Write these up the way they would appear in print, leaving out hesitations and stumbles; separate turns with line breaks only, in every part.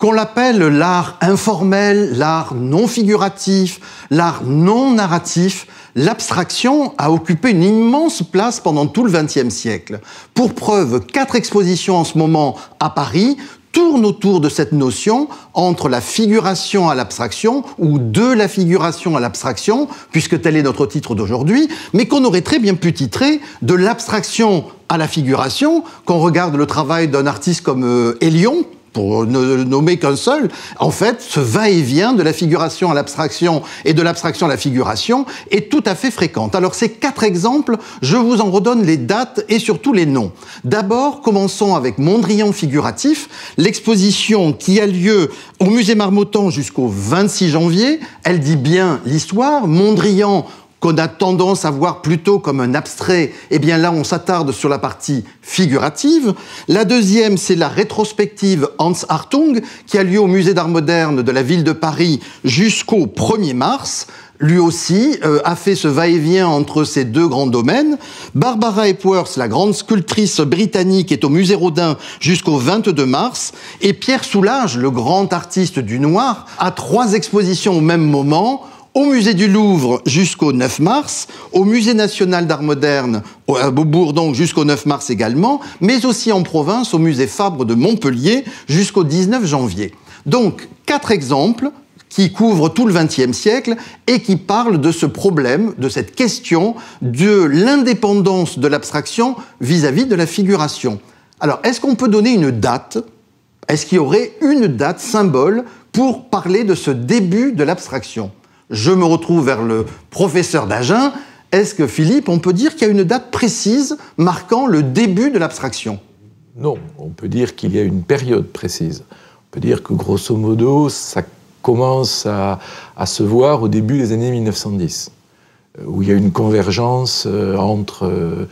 Qu'on l'appelle l'art informel, l'art non figuratif, l'art non narratif, l'abstraction a occupé une immense place pendant tout le XXe siècle. Pour preuve, 4 expositions en ce moment à Paris tournent autour de cette notion entre la figuration à l'abstraction ou de la figuration à l'abstraction, puisque tel est notre titre d'aujourd'hui, mais qu'on aurait très bien pu titrer de l'abstraction à la figuration, quand on regarde le travail d'un artiste comme Hélion, pour ne nommer qu'un seul, en fait, ce va-et-vient de la figuration à l'abstraction et de l'abstraction à la figuration est tout à fait fréquente. Alors, ces 4 exemples, je vous en redonne les dates et surtout les noms. D'abord, commençons avec Mondrian figuratif, l'exposition qui a lieu au Musée Marmottan jusqu'au 26 janvier. Elle dit bien l'histoire. Mondrian, qu'on a tendance à voir plutôt comme un abstrait, eh bien là, on s'attarde sur la partie figurative. La deuxième, c'est la rétrospective Hans Hartung, qui a lieu au Musée d'Art moderne de la ville de Paris jusqu'au 1er mars. Lui aussi a fait ce va-et-vient entre ces 2 grands domaines. Barbara Epworth, la grande sculptrice britannique, est au Musée Rodin jusqu'au 22 mars. Et Pierre Soulages, le grand artiste du noir, a 3 expositions au même moment, au Musée du Louvre jusqu'au 9 mars, au Musée national d'art moderne à Beaubourg donc jusqu'au 9 mars également, mais aussi en province au Musée Fabre de Montpellier jusqu'au 19 janvier. Donc 4 exemples qui couvrent tout le XXe siècle et qui parlent de ce problème, de cette question de l'indépendance de l'abstraction vis-à-vis de la figuration. Alors, est-ce qu'on peut donner une date? Est-ce qu'il y aurait une date symbole pour parler de ce début de l'abstraction? Je me retrouve vers le professeur d'Agen. Est-ce que, Philippe, on peut dire qu'il y a une date précise marquant le début de l'abstraction?
Non, on peut dire qu'il y a une période précise. On peut dire que, grosso modo, ça commence à se voir au début des années 1910, où il y a une convergence entre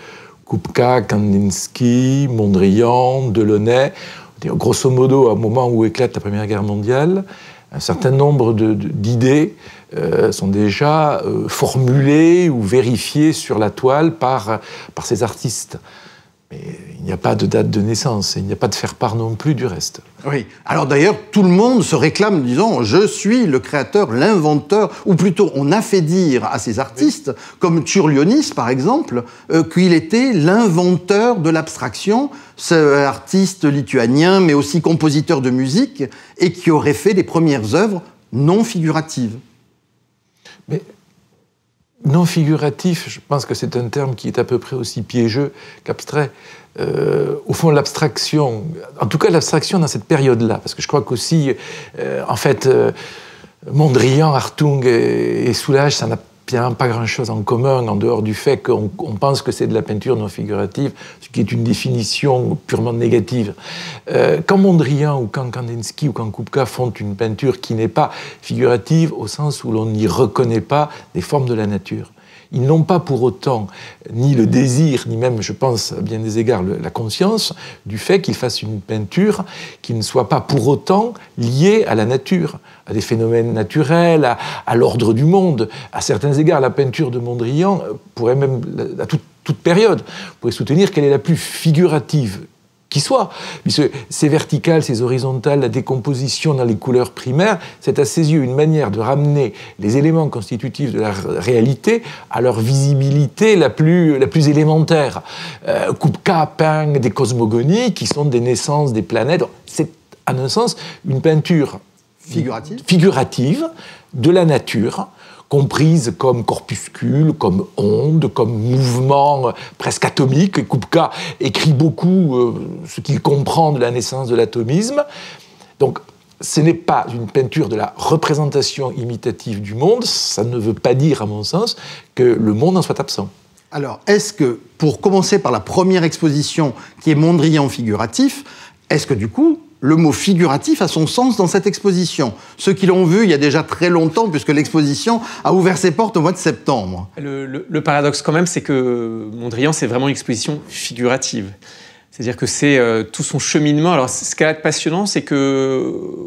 Kupka, Kandinsky, Mondrian, Delaunay. Grosso modo, au moment où éclate la Première Guerre mondiale, un certain nombre d'idées sont déjà formulées ou vérifiées sur la toile par ces artistes. Mais il n'y a pas de date de naissance, et il n'y a pas de faire-part non plus du reste.
Oui. Alors d'ailleurs, tout le monde se réclame, disons, je suis le créateur, l'inventeur, ou plutôt on a fait dire à ces artistes, comme Čiurlionis par exemple, qu'il était l'inventeur de l'abstraction, ce artiste lituanien, mais aussi compositeur de musique, et qui aurait fait les premières œuvres non figuratives.
Mais non figuratif, je pense que c'est un terme qui est à peu près aussi piégeux qu'abstrait. Au fond, l'abstraction, en tout cas l'abstraction dans cette période-là, parce que je crois qu'aussi, en fait, Mondrian, Hartung et Soulages, ça n'a bien pas grand-chose en commun, en dehors du fait qu'on pense que c'est de la peinture non figurative, ce qui est une définition purement négative. Quand Mondrian ou quand Kandinsky ou quand Kupka font une peinture qui n'est pas figurative, au sens où l'on n'y reconnaît pas des formes de la nature, ils n'ont pas pour autant ni le désir, ni même, je pense, à bien des égards, la conscience du fait qu'ils fassent une peinture qui ne soit pas pour autant liée à la nature, à des phénomènes naturels, à l'ordre du monde. À certains égards, la peinture de Mondrian pourrait même, à toute période, pourrait soutenir qu'elle est la plus figurative qui soit, puisque ces verticales, ces horizontales, la décomposition dans les couleurs primaires, c'est à ses yeux une manière de ramener les éléments constitutifs de la réalité à leur visibilité la plus élémentaire. Kupka peint des cosmogonies qui sont des naissances des planètes. C'est, à un sens, une peinture figurative de la nature, comprise comme corpuscule, comme onde, comme mouvement presque atomique. Et Kupka écrit beaucoup ce qu'il comprend de la naissance de l'atomisme. Donc, ce n'est pas une peinture de la représentation imitative du monde. Ça ne veut pas dire, à mon sens, que le monde en soit absent.
Alors, est-ce que, pour commencer par la première exposition, qui est Mondrian figuratif, est-ce que, du coup, le mot figuratif a son sens dans cette exposition? Ceux qui l'ont vu il y a déjà très longtemps, puisque l'exposition a ouvert ses portes au mois de septembre.
Le paradoxe quand même, c'est que Mondrian, c'est vraiment une exposition figurative. C'est-à-dire que c'est tout son cheminement. Alors, ce qui est passionnant, c'est que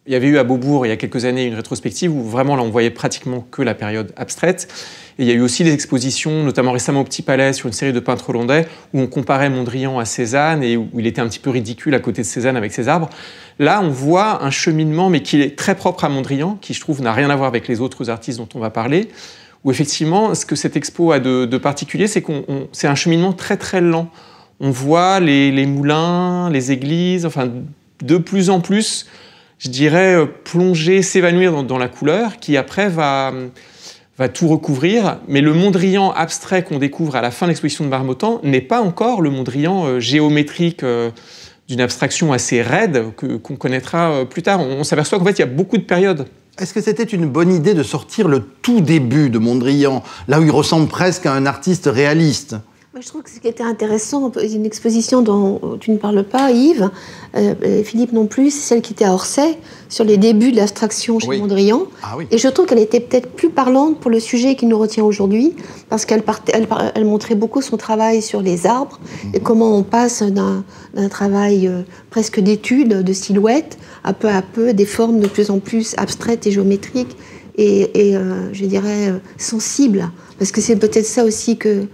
il y avait eu à Beaubourg, il y a quelques années, une rétrospective où vraiment, là, on voyait pratiquement que la période abstraite. Et il y a eu aussi des expositions, notamment récemment au Petit Palais, sur une série de peintres hollandais, où on comparait Mondrian à Cézanne et où il était un petit peu ridicule à côté de Cézanne avec ses arbres. Là, on voit un cheminement, mais qui est très propre à Mondrian, qui, je trouve, n'a rien à voir avec les autres artistes dont on va parler, où effectivement, ce que cette expo a de particulier, c'est c'est un cheminement très, très lent. On voit les moulins, les églises, enfin, de plus en plus, je dirais, plonger, s'évanouir dans la couleur, qui après va tout recouvrir. Mais le Mondrian abstrait qu'on découvre à la fin de l'exposition de Marmottan n'est pas encore le Mondrian géométrique d'une abstraction assez raide qu'on connaîtra plus tard. On s'aperçoit qu'en fait, il y a beaucoup de périodes.
Est-ce que c'était une bonne idée de sortir le tout début de Mondrian, là où il ressemble presque à un artiste réaliste ?
Moi, je trouve que ce qui était intéressant, une exposition dont tu ne parles pas, Yves, Philippe non plus, c'est celle qui était à Orsay, sur les débuts de l'abstraction chez Mondrian.
Ah oui.
Et je trouve qu'elle était peut-être plus parlante pour le sujet qui nous retient aujourd'hui, parce qu'elle montrait beaucoup son travail sur les arbres, et comment on passe d'un travail presque d'étude, de silhouette, à peu des formes de plus en plus abstraites et géométriques, et je dirais sensibles. Parce que c'est peut-être ça aussi que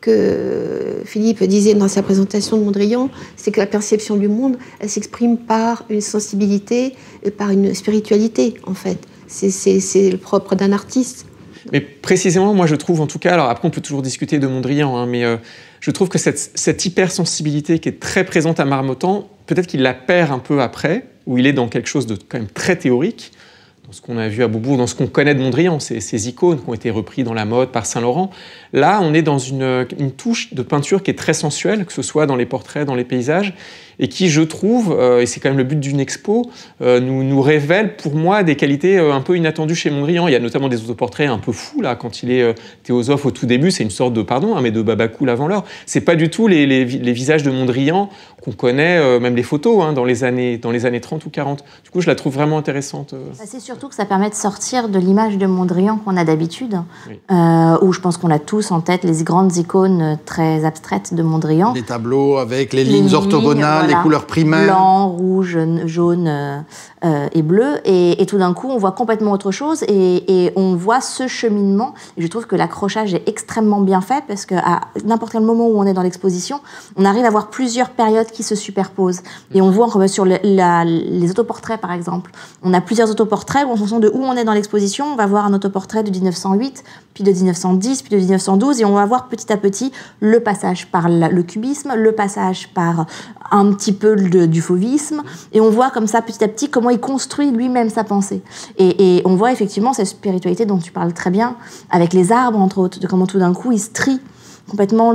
Philippe disait dans sa présentation de Mondrian, c'est que la perception du monde, elle s'exprime par une sensibilité et par une spiritualité, en fait. C'est le propre d'un artiste.
Mais précisément, moi je trouve en tout cas, alors après on peut toujours discuter de Mondrian, hein, mais je trouve que cette hypersensibilité qui est très présente à Marmottan, peut-être qu'il la perd un peu après, où il est dans quelque chose de quand même très théorique, dans ce qu'on a vu à Beaubourg, dans ce qu'on connaît de Mondrian, ces icônes qui ont été reprises dans la mode par Saint-Laurent. Là, on est dans une touche de peinture qui est très sensuelle, que ce soit dans les portraits, dans les paysages, et qui, je trouve, et c'est quand même le but d'une expo, nous révèle pour moi des qualités un peu inattendues chez Mondrian. Il y a notamment des autoportraits un peu fous, là, quand il est théosophe au tout début, c'est une sorte de, mais de Babacool avant l'heure. C'est pas du tout les visages de Mondrian qu'on connaît, même les photos, hein, dans les années 30 ou 40. Du coup, je la trouve vraiment intéressante.
C'est surtout que ça permet de sortir de l'image de Mondrian qu'on a d'habitude, oui. Où je pense qu'on a tous en tête les grandes icônes très abstraites de Mondrian.
Les tableaux avec les lignes orthogonales, voilà, les couleurs primaires.
Blanc, rouge, jaune et bleu. Et tout d'un coup, on voit complètement autre chose et on voit ce cheminement. Et je trouve que l'accrochage est extrêmement bien fait parce qu'à n'importe quel moment où on est dans l'exposition, on arrive à voir plusieurs périodes qui se superposent. Et on voit sur les autoportraits, par exemple. On a plusieurs autoportraits où, en fonction de où on est dans l'exposition, on va voir un autoportrait de 1908, puis de 1910, puis de 1912, et on va voir petit à petit le passage par le cubisme, le passage par un petit peu du fauvisme, et on voit comme ça petit à petit comment il construit lui-même sa pensée. Et on voit effectivement cette spiritualité dont tu parles très bien, avec les arbres, entre autres, de comment tout d'un coup il se trie complètement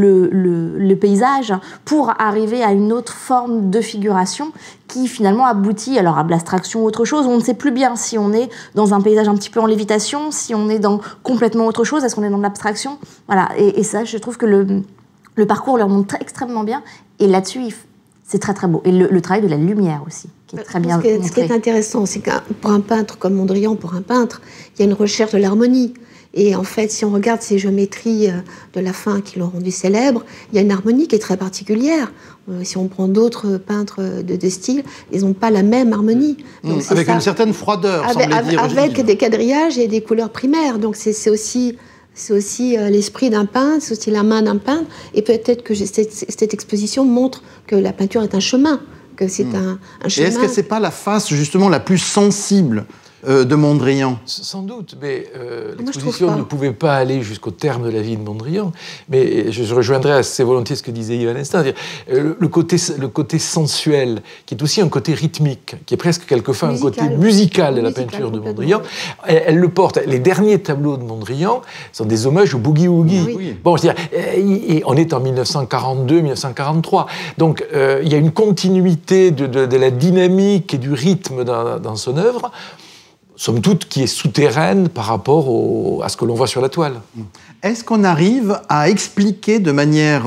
le paysage pour arriver à une autre forme de figuration qui finalement aboutit alors à de l'abstraction ou autre chose. On ne sait plus bien si on est dans un paysage un petit peu en lévitation, si on est dans complètement autre chose, est-ce qu'on est dans de l'abstraction. Voilà. Et ça, je trouve que le parcours leur montre extrêmement bien. Et là-dessus, c'est très très beau. Et le travail de la lumière aussi, qui est très bien montré.
Ce qui est intéressant, c'est que pour un peintre comme Mondrian, pour un peintre, il y a une recherche de l'harmonie. Et en fait, si on regarde ces géométries de la fin qui l'ont rendu célèbre, il y a une harmonie qui est très particulière. Si on prend d'autres peintres de style, ils n'ont pas la même harmonie. Donc
avec une certaine froideur,
avec des quadrillages et des couleurs primaires. Donc c'est aussi l'esprit d'un peintre, c'est aussi la main d'un peintre. Et peut-être que cette exposition montre que la peinture est un chemin, que c'est un chemin.
Et est-ce que c'est pas la face justement la plus sensible de Mondrian?
Sans doute, mais l'exposition ne pouvait pas aller jusqu'au terme de la vie de Mondrian, mais je rejoindrais assez volontiers ce que disait Yves à l'instant, le côté sensuel, qui est aussi un côté rythmique, qui est presque quelquefois un côté musical de la peinture de Mondrian, elle le porte. Les derniers tableaux de Mondrian sont des hommages au boogie-woogie. Oui. Bon, je veux dire, on est en 1942-1943, donc il y a une continuité de la dynamique et du rythme dans son œuvre, somme toute, qui est souterraine par rapport à ce que l'on voit sur la toile.
Est-ce qu'on arrive à expliquer de manière,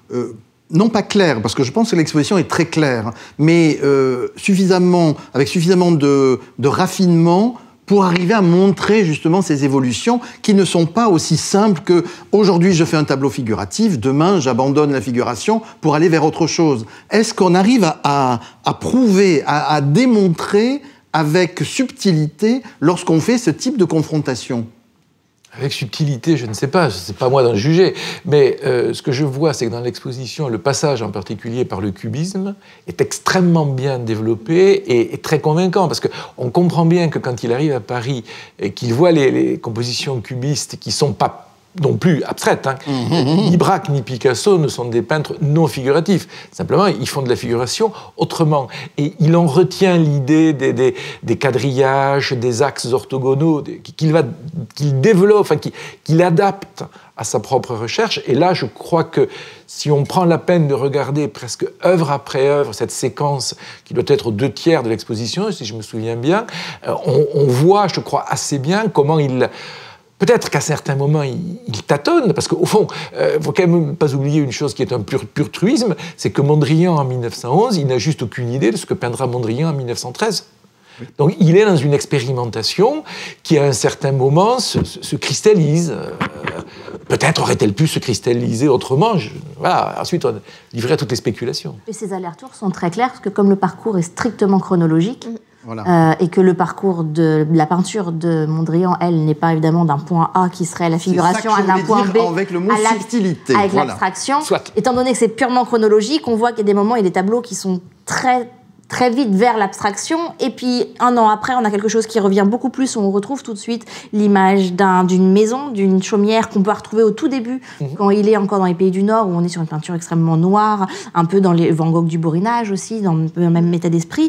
non pas claire, parce que je pense que l'exposition est très claire, mais avec suffisamment de raffinement pour arriver à montrer justement ces évolutions qui ne sont pas aussi simples que aujourd'hui je fais un tableau figuratif, demain j'abandonne la figuration pour aller vers autre chose. Est-ce qu'on arrive à prouver, à démontrer avec subtilité lorsqu'on fait ce type de confrontation?
Avec subtilité, je ne sais pas, c'est pas moi d'en juger, mais ce que je vois, c'est que dans l'exposition, le passage en particulier par le cubisme est extrêmement bien développé et très convaincant, parce qu'on comprend bien que quand il arrive à Paris et qu'il voit les compositions cubistes qui sont pas non plus abstraites, hein. Ni Braque ni Picasso ne sont des peintres non figuratifs. Simplement, ils font de la figuration autrement. Et il en retient l'idée des quadrillages, des axes orthogonaux, qu'il développe, enfin, qu'il adapte à sa propre recherche. Et là, je crois que si on prend la peine de regarder presque œuvre après œuvre cette séquence qui doit être aux 2/3 de l'exposition, si je me souviens bien, on voit, je crois, assez bien comment il... Peut-être qu'à certains moments, il tâtonne, parce qu'au fond, il ne faut quand même pas oublier une chose qui est un pur truisme, c'est que Mondrian, en 1911, il n'a juste aucune idée de ce que peindra Mondrian en 1913. Donc il est dans une expérimentation qui, à un certain moment, se cristallise. Peut-être aurait-elle pu se cristalliser autrement. Voilà. Ensuite, on livrait toutes les spéculations.
Et ces allers-retours sont très clairs, parce que comme le parcours est strictement chronologique,
voilà.
Et que le parcours de la peinture de Mondrian, elle, n'est pas évidemment d'un point A qui serait la figuration à d'un point B
avec le mot subtilité.
Avec l'abstraction. Étant donné que c'est purement chronologique, on voit qu'il y a des moments et des tableaux qui sont très vite vers l'abstraction, et puis un an après, on a quelque chose qui revient beaucoup plus, où on retrouve tout de suite l'image d'une maison, d'une chaumière qu'on peut retrouver au tout début, quand il est encore dans les pays du Nord, où on est sur une peinture extrêmement noire, un peu dans les Van Gogh du borinage aussi, dans le même état d'esprit,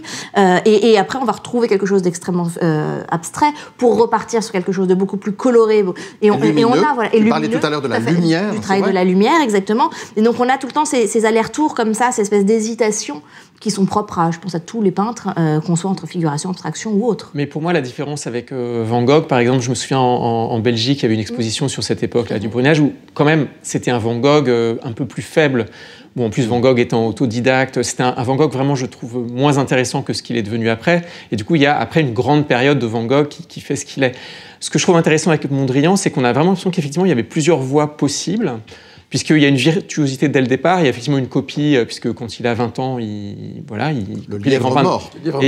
et après on va retrouver quelque chose d'extrêmement abstrait, pour repartir sur quelque chose de beaucoup plus coloré, et on a, voilà, et
tu parlais tout à l'heure de la lumière,
du travail de la lumière, exactement, et donc on a tout le temps ces allers-retours comme ça, ces espèces d'hésitations qui sont propres à, je pense, à tous les peintres, qu'on soit entre figuration, abstraction ou autre.
Mais pour moi, la différence avec Van Gogh, par exemple, je me souviens en Belgique, il y avait une exposition sur cette époque-là du borinage, où quand même, c'était un Van Gogh un peu plus faible. Bon, en plus, Van Gogh étant autodidacte, c'était un Van Gogh vraiment, je trouve, moins intéressant que ce qu'il est devenu après. Et du coup, il y a après une grande période de Van Gogh qui fait ce qu'il est. Ce que je trouve intéressant avec Mondrian, c'est qu'on a vraiment l'impression qu'effectivement, il y avait plusieurs voies possibles, puisqu'il y a une virtuosité dès le départ, il y a effectivement une copie, puisque quand il a 20 ans, il
le livre mort.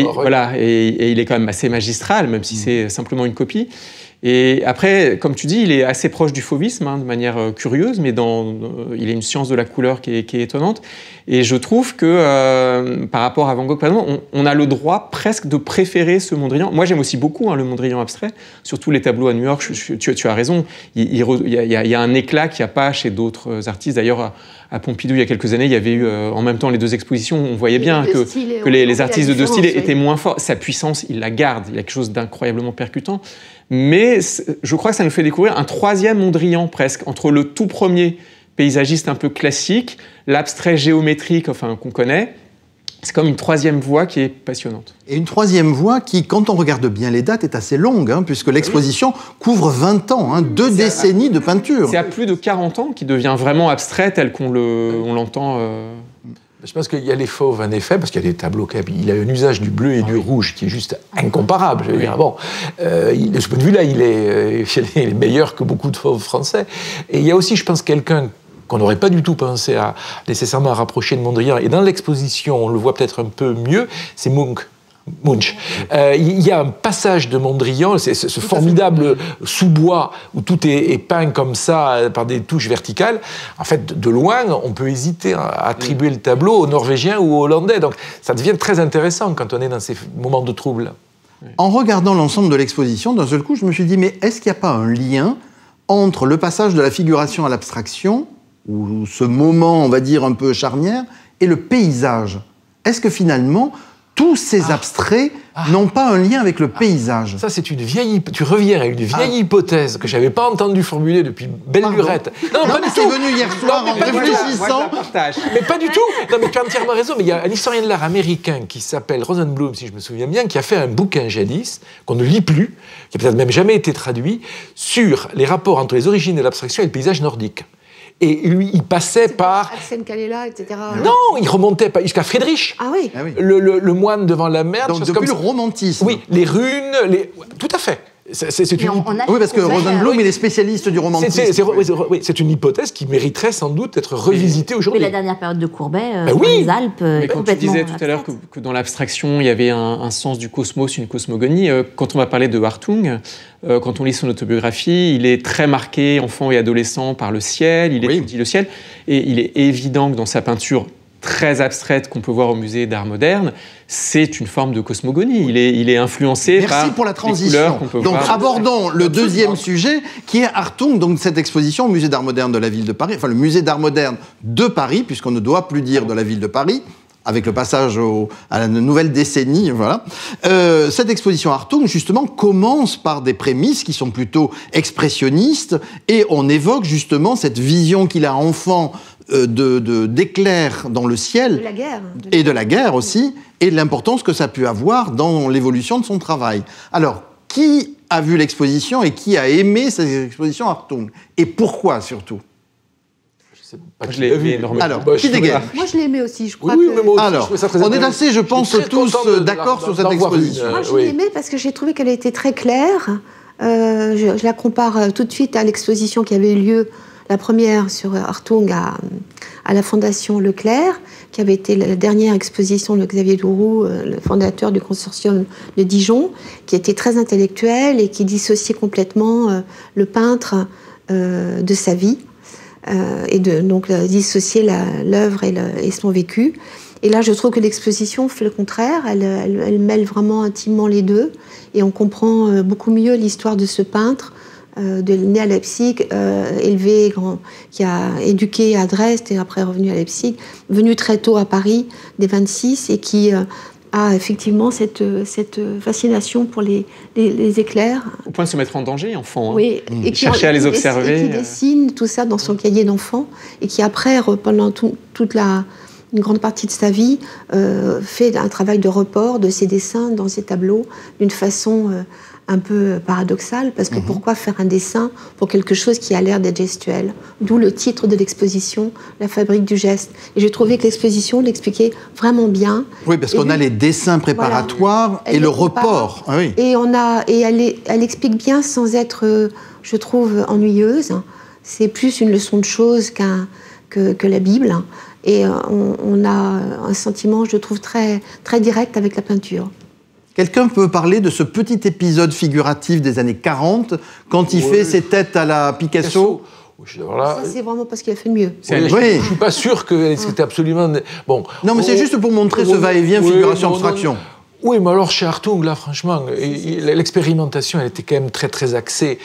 Et il est quand même assez magistral, même si c'est simplement une copie. Et après, comme tu dis, il est assez proche du fauvisme, hein, de manière curieuse, mais il a une science de la couleur qui est étonnante. Et je trouve que, par rapport à Van Gogh, par exemple, on a le droit presque de préférer ce Mondrian. Moi, j'aime aussi beaucoup le Mondrian abstrait, surtout les tableaux à New York. Tu as raison, il y a un éclat qu'il n'y a pas chez d'autres artistes. D'ailleurs, à Pompidou, il y a quelques années, il y avait eu en même temps les deux expositions. On voyait bien que les artistes de deux styles étaient moins forts. Sa puissance, il la garde. Il y a quelque chose d'incroyablement percutant. Mais je crois que ça nous fait découvrir un troisième Mondrian presque, entre le tout premier paysagiste un peu classique, l'abstrait géométrique qu'on connaît. C'est comme une troisième voie qui est passionnante.
Et une troisième voie qui, quand on regarde bien les dates, est assez longue, hein, puisque l'exposition couvre 20 ans, 2 décennies de peinture.
C'est à plus de 40 ans qu'il devient vraiment abstrait tel qu'on l'entent.
Je pense qu'il y a les fauves, en effet, parce qu'il y a des tableaux, il a un usage du bleu et du rouge qui est juste incomparable. Je veux dire, bon, de ce point de vue-là, il est meilleur que beaucoup de fauves français. Et il y a aussi, je pense, quelqu'un qu'on n'aurait pas du tout pensé nécessairement à rapprocher de Mondrian. Et dans l'exposition, on le voit peut-être un peu mieux, c'est Munch. Il y a un passage de Mondrian, c'est ce formidable sous-bois où tout est peint comme ça par des touches verticales. En fait, de loin, on peut hésiter à attribuer le tableau aux Norvégiens ou aux Hollandais. Donc ça devient très intéressant quand on est dans ces moments de trouble.
En regardant l'ensemble de l'exposition, d'un seul coup, je me suis dit, mais est-ce qu'il n'y a pas un lien entre le passage de la figuration à l'abstraction, ou ce moment, on va dire, un peu charnière, et le paysage? Est-ce que finalement, tous ces abstraits n'ont pas un lien avec le paysage?
Ça, c'est une vieille... Tu reviens à une vieille hypothèse que je n'avais pas entendue formuler depuis belle lurette.
Non, pas du tout. C'est venu hier soir en réfléchissant.
Mais pas du tout. Non, mais tu as entièrement raison. Mais il y a un historien de l'art américain qui s'appelle Rosenblum, si je me souviens bien, qui a fait un bouquin jadis, qu'on ne lit plus, qui n'a peut-être même jamais été traduit, sur les rapports entre les origines de l'abstraction et le paysage nordique. Et lui, il passait par...
Arsène Calela, etc.
Non, il remontait jusqu'à Friedrich.
Ah oui.
Le moine devant la mer.
Donc depuis le romantisme.
Oui, les runes, tout à fait. C'est une
Oui, parce que Rosenblum, il est spécialiste du romantisme.
C'est une hypothèse qui mériterait sans doute d'être revisitée aujourd'hui.
Mais la dernière période de Courbet,
dans
les Alpes,
mais quand tu disais tout à l'heure que dans l'abstraction, il y avait un sens du cosmos, une cosmogonie, quand on va parler de Hartung, quand on lit son autobiographie, il est très marqué, enfant et adolescent, par le ciel, il étudie le ciel, et il est évident que dans sa peinture très abstraite qu'on peut voir au musée d'art moderne, c'est une forme de cosmogonie. Il est influencé par
pour la
les
transition.
couleurs qu'on peut
donc,
voir.
abordons le deuxième sujet, qui est Hartung, donc cette exposition au musée d'art moderne de la ville de Paris, enfin le musée d'art moderne de Paris, puisqu'on ne doit plus dire de la ville de Paris, avec le passage à la nouvelle décennie, voilà. Cette exposition Hartung, justement, commence par des prémices qui sont plutôt expressionnistes, et on évoque justement cette vision qu'il a enfant d'éclairs dans le ciel,
De la guerre.
et de la guerre aussi, et de l'importance que ça a pu avoir dans l'évolution de son travail. Alors, qui a vu l'exposition et qui a aimé cette exposition Hartung? Et pourquoi, surtout?
Je l'ai aimé énormément.
Alors, qui dégaine?
Moi, je l'ai aimé aussi, je crois.
Oui, mais moi aussi,
Alors,
je trouvais ça très
on est
intéressant.
assez, je pense,
Je suis très
tous
content
d'accord sur cette
d'en voir une,
exposition.
Moi, je
oui.
l'ai aimée parce que j'ai trouvé qu'elle était très claire. Je la compare tout de suite à l'exposition qui avait eu lieu, la première sur Hartung à la Fondation Leclerc, qui avait été la dernière exposition de Xavier Douroux, le fondateur du consortium de Dijon, qui était très intellectuel et qui dissociait complètement le peintre de sa vie. Et donc dissocier l'œuvre et son vécu. Et là, je trouve que l'exposition fait le contraire. Elle mêle vraiment intimement les deux. Et on comprend beaucoup mieux l'histoire de ce peintre, né à Leipzig, élevé, qui a éduqué à Dresde et après revenu à Leipzig, venu très tôt à Paris, dès 26, et qui a effectivement cette fascination pour les éclairs.
Au point de se mettre en danger, enfant.
Oui,
et qui cherchait à les observer.
Et qui dessine tout ça dans son cahier d'enfant, et qui après, pendant une grande partie de sa vie, fait un travail de report de ses dessins dans ses tableaux, d'une façon un peu paradoxale, parce que pourquoi faire un dessin pour quelque chose qui a l'air d'être gestuel? D'où le titre de l'exposition, La fabrique du geste. Et j'ai trouvé que l'exposition l'expliquait vraiment bien.
Oui, parce qu'on a les dessins préparatoires et le report. Ah oui.
Et elle explique bien sans être, je trouve, ennuyeuse. C'est plus une leçon de choses que la Bible. Et on a un sentiment, je trouve, très, très direct avec la peinture.
Quelqu'un peut parler de ce petit épisode figuratif des années 40, quand il fait ses têtes à la Picasso?
Ça, c'est vraiment parce qu'il a fait le mieux.
Je ne suis pas sûr que c'était absolument... Bon,
non, mais c'est juste pour montrer ce va-et-vient figuration-abstraction.
Oui, mais alors chez Hartung, là, franchement, l'expérimentation, elle était quand même très, très axée,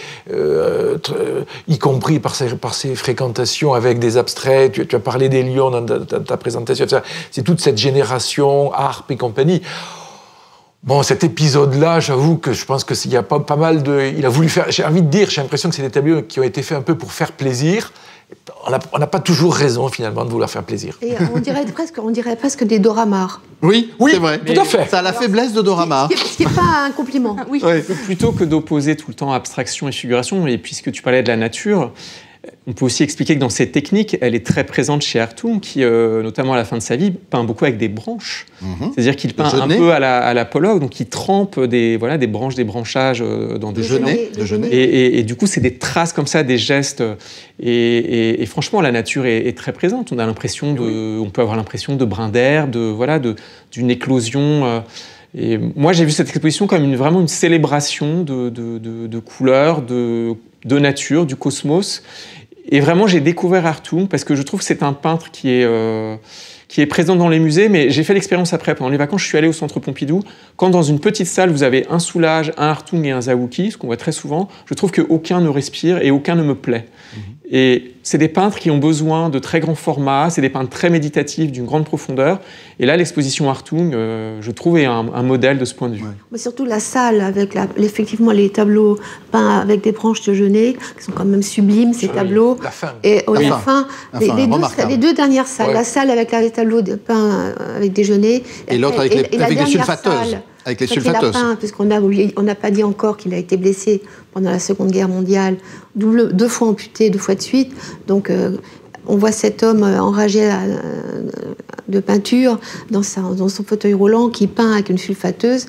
y compris par ses fréquentations avec des abstraits. Tu as parlé des lions dans ta présentation. C'est toute cette génération, harpe et compagnie. Bon, cet épisode-là, j'avoue que je pense qu'il y a pas mal de... Il a voulu faire... J'ai envie de dire, j'ai l'impression que c'est des tableaux qui ont été faits un peu pour faire plaisir. On n'a pas toujours raison, finalement, de vouloir faire plaisir.
Et on dirait presque des Doramars.
Oui, c'est vrai.
Tout à fait.
Ça a la faiblesse de Doramars.
Ce qui n'est pas un compliment.
Oui.
Plutôt que d'opposer tout le temps abstraction et figuration, et puisque tu parlais de la nature, on peut aussi expliquer que dans cette technique, elle est très présente chez Hartung, qui, notamment à la fin de sa vie, peint beaucoup avec des branches. C'est-à-dire qu'il peint un peu à la Pollock, donc il trempe des branches, des branchages dans des genêts. Et du coup, c'est des traces comme ça, des gestes. Et franchement, la nature est très présente. On peut avoir l'impression de brins d'herbe, d'une éclosion. Et moi, j'ai vu cette exposition comme vraiment une célébration de couleurs, de nature, du cosmos. Et vraiment, j'ai découvert Hartung parce que je trouve que c'est un peintre qui est présent dans les musées, mais j'ai fait l'expérience après. Pendant les vacances, je suis allé au Centre Pompidou. Quand dans une petite salle, vous avez un Soulages, un Hartung et un Zawuki, ce qu'on voit très souvent, je trouve qu'aucun ne respire et aucun ne me plaît. Et c'est des peintres qui ont besoin de très grands formats, c'est des peintres très méditatifs, d'une grande profondeur. Et là, l'exposition Hartung, je trouve, est un modèle de ce point de vue.
Mais surtout la salle, avec effectivement les tableaux peints avec des branches de genêt, qui sont quand même sublimes, ces tableaux.
La fin.
Et la fin, les deux dernières salles, la salle avec les tableaux peints avec des genêts.
Et l'autre avec des sulfateuses. Avec les sulfateuses.
Puisqu'on n'a pas dit encore qu'il a été blessé pendant la Seconde Guerre mondiale, 2 fois amputé, 2 fois de suite. Donc, on voit cet homme enragé de peinture dans son fauteuil roulant qui peint avec une sulfateuse.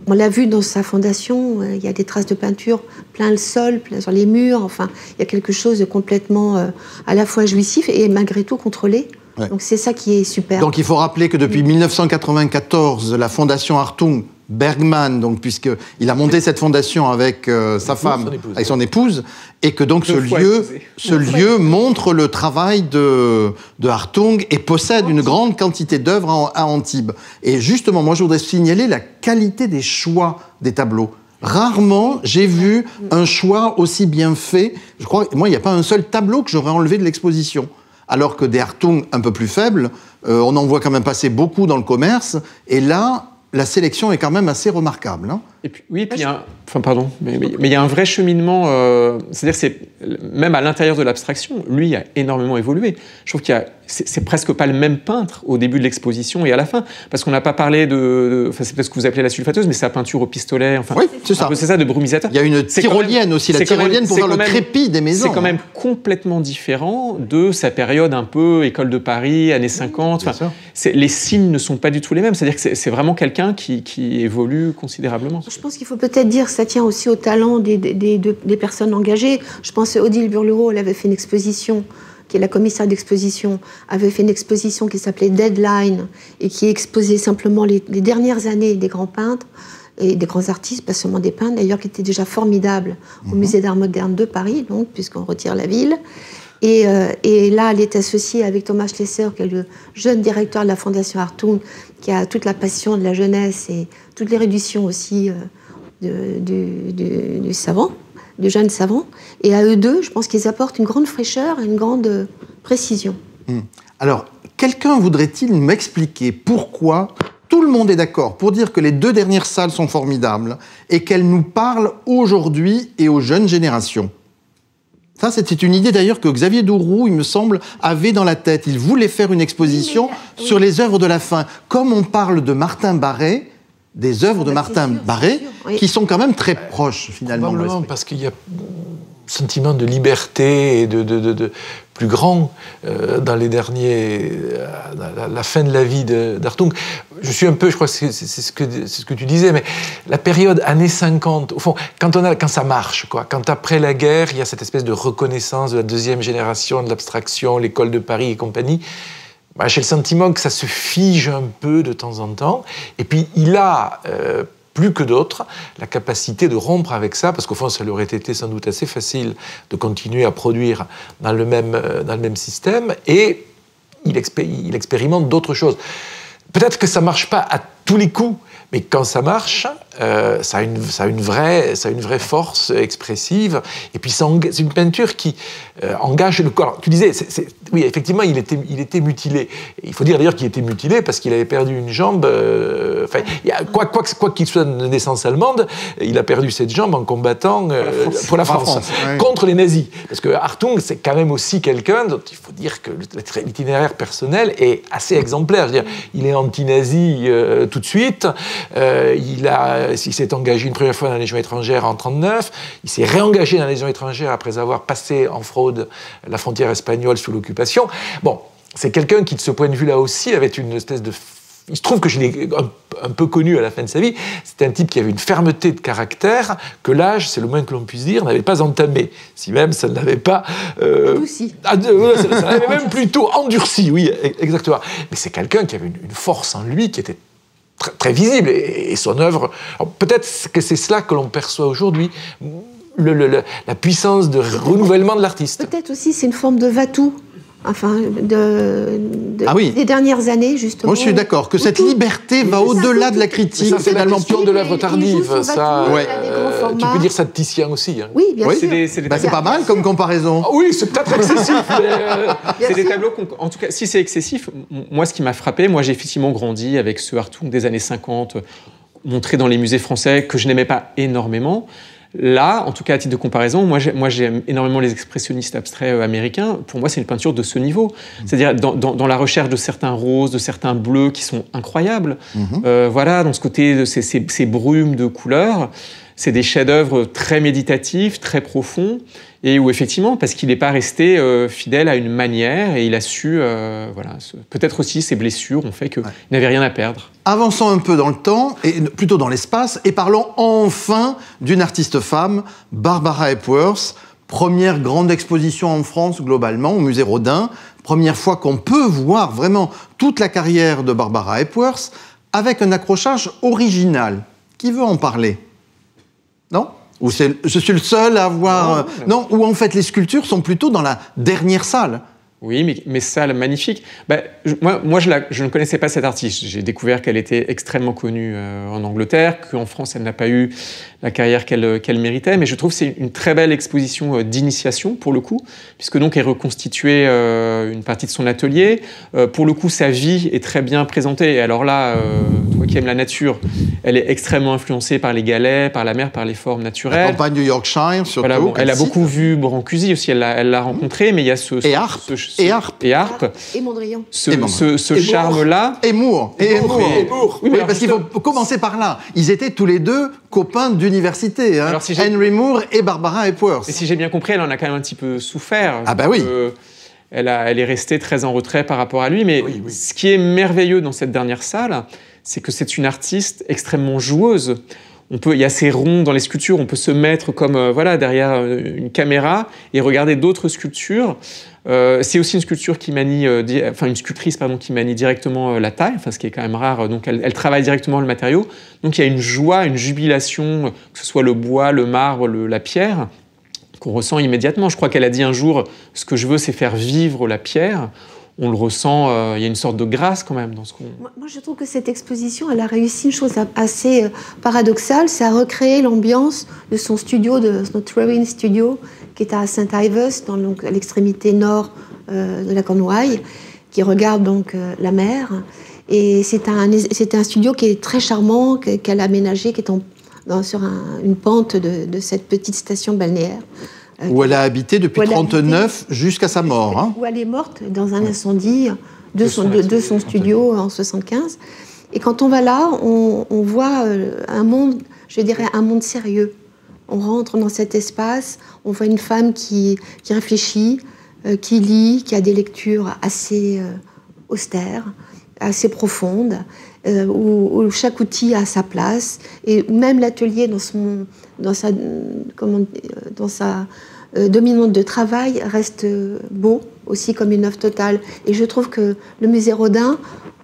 On l'a vu dans sa fondation, il y a des traces de peinture plein le sol, plein sur les murs. Enfin, il y a quelque chose de complètement à la fois jouissif et malgré tout contrôlé. Ouais. Donc c'est ça qui est super.
Donc il faut rappeler que depuis 1994, la fondation Hartung, Bergman, donc puisqu'il a monté cette fondation avec sa femme, avec son épouse, et que donc ce lieu montre le travail de Hartung et possède une grande quantité d'œuvres à Antibes. Et justement, moi je voudrais signaler la qualité des choix des tableaux. Rarement, j'ai vu un choix aussi bien fait. Je crois, moi, il n'y a pas un seul tableau que j'aurais enlevé de l'exposition. Alors que des Hartung un peu plus faibles, on en voit quand même passer beaucoup dans le commerce. Et là, la sélection est quand même assez remarquable. Hein.
Et puis, oui, puis il y a il y a un vrai cheminement, c'est-à-dire c'est même à l'intérieur de l'abstraction, lui a énormément évolué. Je trouve c'est presque pas le même peintre au début de l'exposition et à la fin, parce qu'on n'a pas parlé enfin c'est peut-être ce que vous appelez la sulfateuse, mais sa peinture au pistolet, enfin,
oui, c'est ça.
C'est ça, de brumisateur.
Il y a une tyrolienne aussi, la tyrolienne pour faire le crépi des maisons.
C'est quand même complètement différent de sa période un peu école de Paris, années 50. Enfin, les signes ne sont pas du tout les mêmes, c'est-à-dire que c'est vraiment quelqu'un qui évolue considérablement.
Je pense qu'il faut peut-être dire que ça tient aussi au talent des personnes engagées. Je pense que Odile Burlureau, elle avait fait une exposition, qui est la commissaire d'exposition, avait fait une exposition qui s'appelait Deadline et qui exposait simplement les dernières années des grands peintres et des grands artistes, pas seulement des peintres d'ailleurs, qui étaient déjà formidables au Musée d'Art Moderne de Paris, donc, puisqu'on retire la ville. Et là, elle est associée avec Thomas Schlesser, qui est le jeune directeur de la Fondation Hartung, qui a toute la passion de la jeunesse et toute l'érudition aussi du savant, du jeune savant. Et à eux deux, je pense qu'ils apportent une grande fraîcheur et une grande précision.
Alors, quelqu'un voudrait-il m'expliquer pourquoi tout le monde est d'accord pour dire que les 2 dernières salles sont formidables et qu'elles nous parlent aujourd'hui et aux jeunes générations? Ça, c'était une idée d'ailleurs que Xavier Douroux, il me semble, avait dans la tête. Il voulait faire une exposition sur les œuvres de la fin. Comme on parle de Martin Barré, des œuvres de Martin Barré, qui sont quand même très proches, finalement.
Probablement, parce qu'il y a un sentiment de liberté et de plus grand dans les derniers... la fin de la vie d'Hartung. Je suis un peu, je crois que c'est ce que tu disais, mais la période années 50, au fond, quand ça marche, quoi, quand après la guerre, il y a cette espèce de reconnaissance de la deuxième génération de l'abstraction, l'école de Paris et compagnie, j'ai le sentiment que ça se fige un peu de temps en temps. Et puis, il a, plus que d'autres, la capacité de rompre avec ça, parce qu'au fond, ça lui aurait été sans doute assez facile de continuer à produire dans le même système, et il expérimente d'autres choses. Peut-être que ça ne marche pas à tous les coups, mais quand ça marche, ça a une vraie force expressive. Et puis c'est une peinture qui engage le corps. Alors, tu disais, oui, effectivement, il était mutilé. Et il faut dire d'ailleurs qu'il était mutilé parce qu'il avait perdu une jambe. Quoi qu'il soit de naissance allemande, il a perdu cette jambe en combattant pour la France contre les nazis. Parce que Hartung, c'est quand même aussi quelqu'un dont il faut dire que l'itinéraire personnel est assez exemplaire. Je veux dire, il est anti-nazi tout de suite. Il s'est engagé une première fois dans la Légion étrangère en 1939, il s'est réengagé dans la Légion étrangère après avoir passé en fraude la frontière espagnole sous l'occupation. Bon, c'est quelqu'un qui, de ce point de vue-là aussi, avait une espèce de... Il se trouve que je l'ai un peu connu à la fin de sa vie. C'était un type qui avait une fermeté de caractère que l'âge, c'est le moins que l'on puisse dire, n'avait pas entamé. Si même ça ne l'avait pas...
Endurci.
Ça l'avait même plutôt endurci, oui, exactement. Mais c'est quelqu'un qui avait une force en lui qui était très visible, et son œuvre... Peut-être que c'est cela que l'on perçoit aujourd'hui, la puissance de renouvellement de l'artiste.
Peut-être aussi c'est une forme de va-tout, enfin, des dernières années, justement.
Moi, je suis d'accord, que cette liberté va au-delà de la critique.
Ça, c'est la question de l'œuvre tardive. Ça, tu peux dire ça de Titien aussi. Hein.
Oui, bien sûr.
C'est pas mal comme comparaison.
Ah oui, c'est peut-être excessif.
C'est des tableaux, en tout cas, si c'est excessif, moi, ce qui m'a frappé, moi, j'ai effectivement grandi avec ce Hartung des années 50, montré dans les musées français, que je n'aimais pas énormément. Là, en tout cas à titre de comparaison, moi j'aime énormément les expressionnistes abstraits américains. Pour moi, c'est une peinture de ce niveau. C'est-à-dire dans la recherche de certains roses, de certains bleus qui sont incroyables. Voilà, dans ce côté de ces brumes de couleurs. c'est des chefs-d'œuvre très méditatifs, très profonds, et où effectivement, parce qu'il n'est pas resté fidèle à une manière, et il a su, peut-être aussi ses blessures ont fait qu'il n'avait rien à perdre.
Avançons un peu dans le temps, et plutôt dans l'espace, et parlons enfin d'une artiste femme, Barbara Hepworth. Première grande exposition en France, globalement, au musée Rodin. Première fois qu'on peut voir vraiment toute la carrière de Barbara Hepworth avec un accrochage original. Qui veut en parler? Non? Ou je suis le seul à voir... Non, où en fait les sculptures sont plutôt dans la dernière salle.
Oui, mais salle magnifique. Moi, je ne connaissais pas cette artiste. J'ai découvert qu'elle était extrêmement connue en Angleterre, qu'en France, elle n'a pas eu la carrière qu'elle méritait. Mais je trouve que c'est une très belle exposition d'initiation, pour le coup, puisque donc est reconstituée une partie de son atelier. Pour le coup, sa vie est très bien présentée. Et alors là, toi qui aimes la nature, elle est extrêmement influencée par les galets, par la mer, par les formes naturelles.
La campagne du Yorkshire, surtout.
Voilà, elle a beaucoup vu Brancusi aussi, elle l'a rencontré, mais il y a
Et Harpe.
Et Mondrian.
Ce charme-là.
Et Moore. Oui, mais parce qu'il faut commencer par là. Ils étaient tous les deux copains d'université. Hein. Henry Moore et Barbara Hepworth.
Et si j'ai bien compris, elle en a quand même un petit peu souffert.
Ah bah oui.
Elle est restée très en retrait par rapport à lui. Mais ce qui est merveilleux dans cette dernière salle, c'est que c'est une artiste extrêmement joueuse. Il y a ces ronds dans les sculptures, on peut se mettre comme derrière une caméra et regarder d'autres sculptures. C'est aussi une sculpture qui manie, une sculptrice qui manie directement la taille, ce qui est quand même rare. Donc elle travaille directement le matériau. Donc il y a une joie, une jubilation, que ce soit le bois, le marbre, la pierre, qu'on ressent immédiatement. Je crois qu'elle a dit un jour, ce que je veux, c'est faire vivre la pierre. On le ressent, il y a une sorte de grâce quand même dans ce qu'on...
Moi, je trouve que cette exposition, elle a réussi une chose assez paradoxale, c'est à recréer l'ambiance de son studio, de son Trewin Studio, qui est à St. Ives, à l'extrémité nord de la Cornouaille, qui regarde donc la mer. Et c'est un studio qui est très charmant, qu'elle a aménagé, qui est sur une pente de cette petite station balnéaire.
Où elle a habité depuis 1939 jusqu'à sa mort. Hein.
Où elle est morte dans un incendie de son studio en 1975. Et quand on va là, on voit un monde, je dirais un monde sérieux. On rentre dans cet espace, on voit une femme qui réfléchit, qui lit, qui a des lectures assez austères, assez profondes, où chaque outil a sa place, et même l'atelier dans sa dominante de travail reste beau, aussi comme une œuvre totale. Et je trouve que le musée Rodin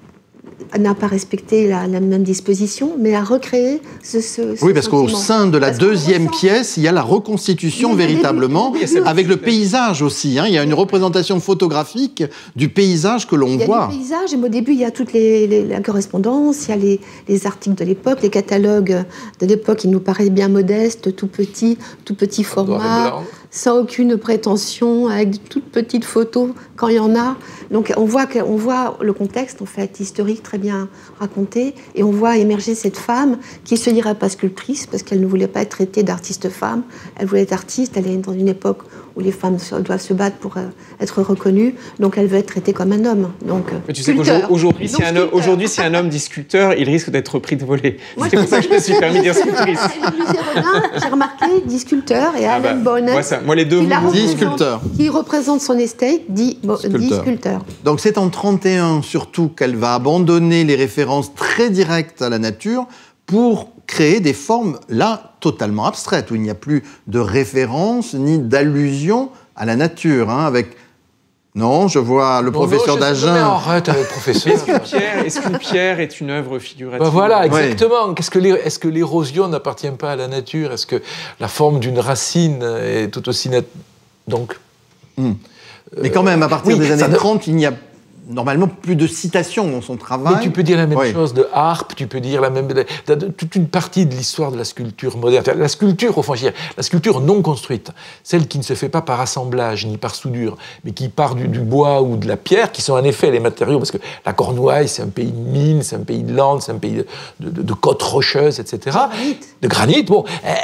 n'a pas respecté la même disposition, mais a recréé ce
oui, parce qu'au sein de la deuxième pièce, il y a la reconstitution véritablement, avec le paysage aussi. Hein. Il y a une représentation photographique du paysage que l'on voit.
Il y a du paysage, et au début, il y a toute la correspondance, il y a les articles de l'époque, les catalogues de l'époque, qui nous paraissent bien modestes, tout petit format, sans aucune prétention, avec de toutes petites photos quand il y en a. Donc on voit le contexte en fait historique très bien raconté, et on voit émerger cette femme qui se dirait pas sculptrice parce qu'elle ne voulait pas être traitée d'artiste femme. Elle voulait être artiste. Elle est dans une époque où les femmes doivent se battre pour être reconnues. Donc elle veut être traitée comme un homme. Donc
mais tu sais qu'aujourd'hui, si un homme dit sculpteur, il risque d'être pris de voler. C'est pour ça que je me suis permis de dire sculptrice.
J'ai remarqué dit sculpteur, et Alan Bonnet,
moi les deux
dit sculpteur,
qui représente son estate, dit sculpteur.
Donc c'est en 1931 surtout qu'elle va abandonner les références très directes à la nature pour créer des formes là totalement abstraites, où il n'y a plus de référence ni d'allusion à la nature, hein, avec... Non, je vois le professeur d'Agen.
Arrête avec le professeur.
Est-ce qu'une pierre est une œuvre figurative?
Voilà, exactement. Ouais. Est-ce que l'érosion n'appartient pas à la nature? Est-ce que la forme d'une racine est tout aussi nette? Donc...
Mais quand même, à partir des années 30, il n'y a normalement plus de citations dans son travail.
Mais tu peux dire la même chose de Harpe, tu peux dire toute une partie de l'histoire de la sculpture moderne. La sculpture, au fond, la sculpture non construite, celle qui ne se fait pas par assemblage ni par soudure, mais qui part du bois ou de la pierre, qui sont en effet les matériaux, parce que la Cornouaille, c'est un pays de mines, c'est un pays de landes, c'est un pays de côtes rocheuses, etc. De granit. Bon,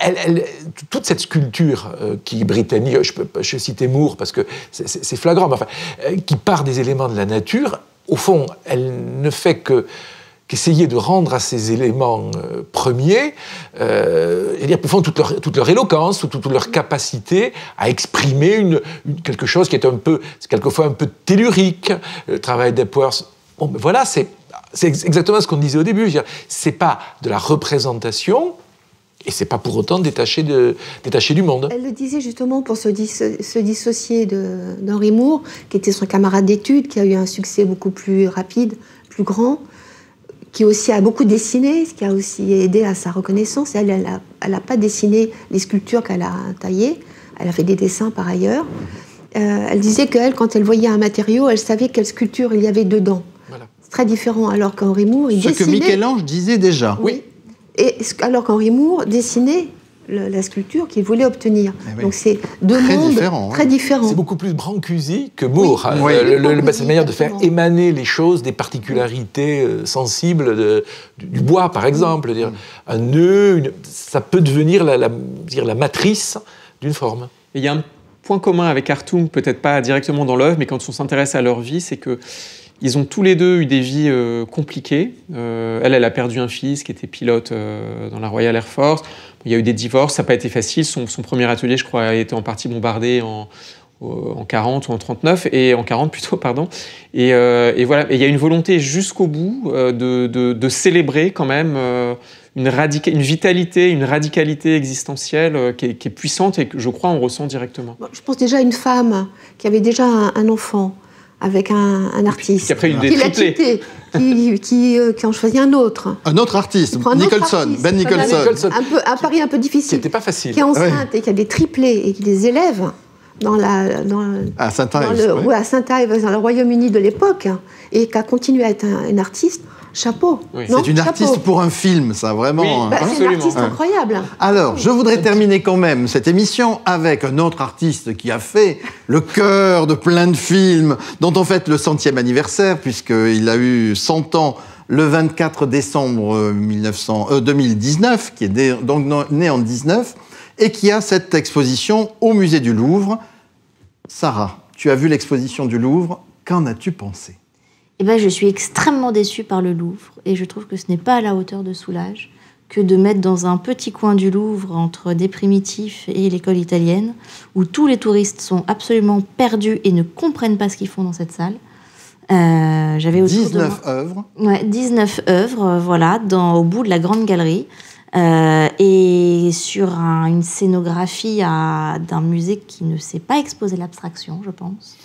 toute cette sculpture qui est britannique, je citais Moore parce que c'est flagrant, mais enfin, qui part des éléments de la nature, au fond, elle ne fait que qu'essayer de rendre à ces éléments premiers, pour fond, toute leur éloquence, toute leur capacité à exprimer quelque chose qui est quelquefois un peu tellurique. Le travail d'Epworth, bon, ben voilà, c'est exactement ce qu'on disait au début. C'est pas de la représentation, et c'est pas pour autant détaché du monde.
Elle le disait justement pour se dissocier d'Henry Moore, qui était son camarade d'études, qui a eu un succès beaucoup plus rapide, plus grand, qui aussi a beaucoup dessiné, ce qui a aussi aidé à sa reconnaissance. Elle n'a pas dessiné les sculptures qu'elle a taillées, elle a fait des dessins par ailleurs. Elle disait qu'elle, quand elle voyait un matériau, elle savait quelle sculpture il y avait dedans. Voilà. C'est très différent, alors qu'Henry Moore, il dessinait...
Ce que Michel-Ange disait déjà.
Oui. Et alors qu'Henry Moore dessinait la sculpture qu'il voulait obtenir.
Oui.
Donc c'est deux mondes très différents.
C'est beaucoup plus Brancusi que Moore.
Oui.
Cette manière de faire émaner les choses des particularités sensibles du bois, par exemple. Un nœud, ça peut devenir la matrice d'une forme.
Et il y a un point commun avec Hartung, peut-être pas directement dans l'œuvre, mais quand on s'intéresse à leur vie, c'est que ils ont tous les deux eu des vies compliquées. Elle a perdu un fils qui était pilote dans la Royal Air Force. Il y a eu des divorces, ça n'a pas été facile. Son premier atelier, je crois, a été en partie bombardé en 40 ou en 39, et en 40 plutôt, pardon. Et voilà. Et il y a une volonté jusqu'au bout de célébrer quand même une vitalité, une radicalité existentielle qui est puissante et que je crois on ressent directement.
Je pense déjà à une femme qui avait déjà un enfant avec un artiste, qui l'a quitté, qui en choisit un autre.
Un autre artiste, Nicholson, Ben Nicholson.
Un pari un peu difficile.
C'était pas facile.
Qui est enceinte et qui a des triplés et qui les élève
à Saint-Ives,
à Saint-Ives, dans le Royaume-Uni de l'époque, et qui a continué à être un artiste. Chapeau.
Oui. C'est une artiste pour un film, ça, vraiment.
Oui,
c'est une artiste incroyable.
Alors, je voudrais terminer quand même cette émission avec un autre artiste qui a fait le cœur de plein de films, dont on fête le 100e anniversaire, puisqu'il a eu 100 ans le 24 décembre 2019, qui est donc né en 19, et qui a cette exposition au musée du Louvre. Sarah, tu as vu l'exposition du Louvre, qu'en as-tu pensé ?
Je suis extrêmement déçue par le Louvre et je trouve que ce n'est pas à la hauteur de Soulages que de mettre dans un petit coin du Louvre entre des primitifs et l'école italienne où tous les touristes sont absolument perdus et ne comprennent pas ce qu'ils font dans cette salle. J'avais
19 œuvres.
Ouais, 19 œuvres, voilà, au bout de la grande galerie. Et sur une scénographie d'un musée qui ne sait pas exposer l'abstraction, je pense,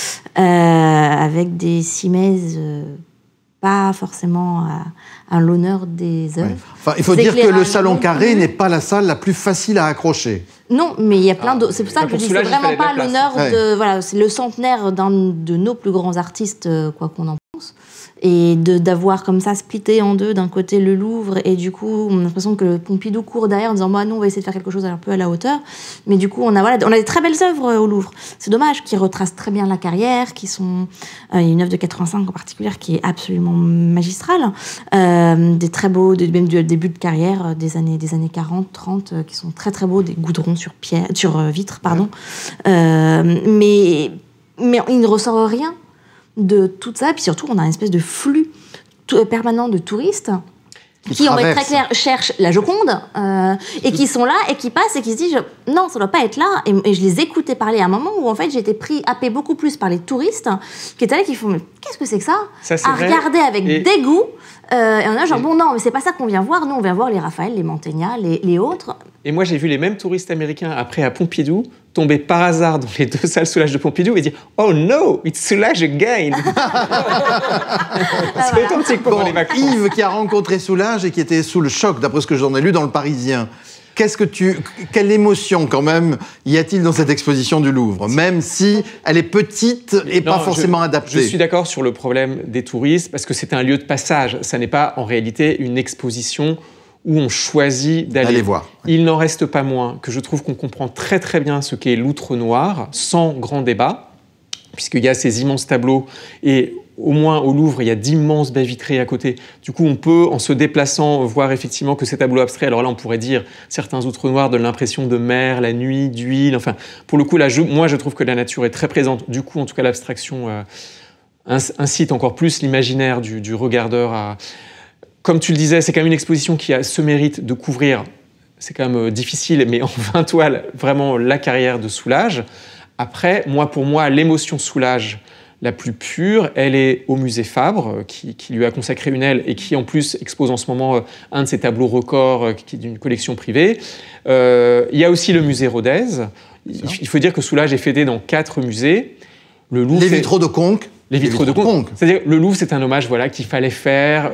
avec des cimaises pas forcément à l'honneur des œuvres.
Ouais. Enfin, il faut dire que le Salon Carré n'est pas la salle la plus facile à accrocher.
Non, mais il y a plein d'autres. C'est pour ça que je dis que c'est vraiment pas à l'honneur de... Voilà, c'est le centenaire d'un de nos plus grands artistes, quoi qu'on en pense. Et d'avoir comme ça splitté en deux, d'un côté le Louvre, et du coup, on a l'impression que Pompidou court derrière en disant bah, nous, on va essayer de faire quelque chose un peu à la hauteur. Mais du coup, on a des très belles œuvres au Louvre. C'est dommage, qui retracent très bien la carrière, qui sont. Il y a une œuvre de 85 en particulier qui est absolument magistrale. Des très beaux, même du début de carrière des années 40, 30, qui sont très très beaux, des goudrons sur vitre, pardon. Mais il ne ressort rien de tout ça, et puis surtout on a une espèce de flux permanent de touristes qui, on va être très clair, cherchent la Joconde et qui sont là et qui passent et qui se disent non, ça doit pas être là, et je les écoutais parler à un moment où en fait j'étais happée beaucoup plus par les touristes qui étaient là, qui font mais qu'est-ce que c'est que ça, à regarder avec dégoût, et on a genre bon non mais c'est pas ça qu'on vient voir, nous on vient voir les Raphaël, les Mantegna, les autres.
Et moi j'ai vu les mêmes touristes américains après à Pompidou tomber par hasard dans les deux salles Soulages de Pompidou et dire « Oh no, it's Soulages again !» C'est authentique pendant les vacances.
Yves qui a rencontré Soulages et qui était sous le choc, d'après ce que j'en ai lu dans Le Parisien. Quelle émotion, quand même, y a-t-il dans cette exposition du Louvre, même si elle est petite et pas forcément adaptée?
Je suis d'accord sur le problème des touristes, parce que c'est un lieu de passage. Ça n'est pas, en réalité, une exposition où on choisit d'aller
voir.
Il n'en reste pas moins que je trouve qu'on comprend très très bien ce qu'est l'outre noir, sans grand débat, puisqu'il y a ces immenses tableaux, et au moins au Louvre, il y a d'immenses baies vitrées à côté. Du coup, on peut, en se déplaçant, voir effectivement que ces tableaux abstraits, alors là, on pourrait dire, certains outre noirs donnent l'impression de mer, la nuit, d'huile, enfin, pour le coup, là, moi, je trouve que la nature est très présente. Du coup, en tout cas, l'abstraction incite encore plus l'imaginaire du regardeur comme tu le disais, c'est quand même une exposition qui a ce mérite de couvrir, c'est quand même difficile, mais en 20 toiles, vraiment la carrière de Soulages. Après, pour moi, l'émotion Soulages la plus pure, elle est au musée Fabre, qui lui a consacré une aile et qui en plus expose en ce moment un de ses tableaux records qui est d'une collection privée. Il y a aussi le musée Rodez. Il faut dire que Soulages est fêté dans 4 musées. Le Louvre,
les vitraux de Conques.
Les vitraux de Conques. C'est-à-dire le Louvre, c'est un hommage qu'il fallait faire.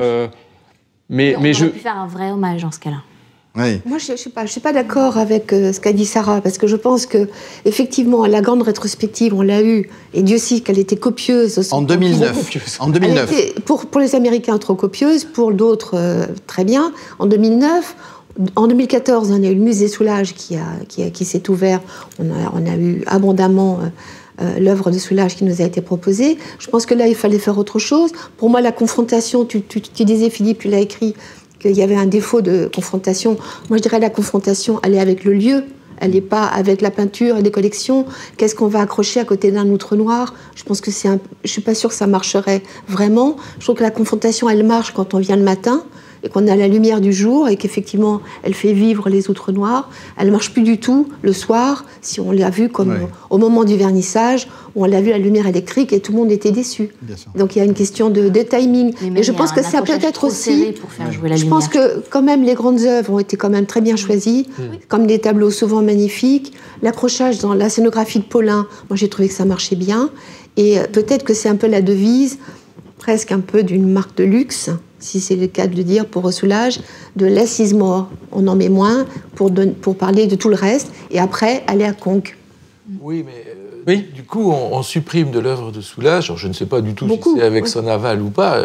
On aurait pu faire un vrai hommage dans ce cas-là.
Oui.
Moi, je ne suis pas d'accord avec ce qu'a dit Sarah, parce que je pense que effectivement, la grande rétrospective, on l'a eue, et Dieu sait qu'elle était copieuse.
En 2009. En 2009.
Elle était, pour les Américains, trop copieuse, pour d'autres, très bien. En 2009, en 2014, on a eu le musée Soulages qui s'est ouvert. On a eu abondamment l'œuvre de Soulages qui nous a été proposée. Je pense que là, il fallait faire autre chose. Pour moi, la confrontation, tu disais, Philippe, tu l'as écrit, qu'il y avait un défaut de confrontation. Moi, je dirais la confrontation, elle est avec le lieu, elle n'est pas avec la peinture et les collections. Qu'est-ce qu'on va accrocher à côté d'un outre noir ? Je pense que je suis pas sûre que ça marcherait vraiment. Je trouve que la confrontation, elle marche quand on vient le matin et qu'on a la lumière du jour et qu'effectivement, elle fait vivre les outre noirs. Elle marche plus du tout le soir, si on l'a vu comme au moment du vernissage, où on l'a vu à la lumière électrique et tout le monde était déçu. Donc il y a une question de timing.
Mais
je pense que ça peut être aussi...
Pour faire jouer la
je
lumière.
pense que quand même les grandes œuvres ont été quand même très bien choisies, comme des tableaux souvent magnifiques. L'accrochage dans la scénographie de Paulin, moi j'ai trouvé que ça marchait bien. Et peut-être que c'est un peu la devise, presque un peu d'une marque de luxe, si c'est le cas de le dire pour Soulages, de less is more. On en met moins pour parler de tout le reste, et après aller à Conques.
Oui, mais du coup, on supprime de l'œuvre de Soulages, alors je ne sais pas du tout si c'est avec son aval ou pas,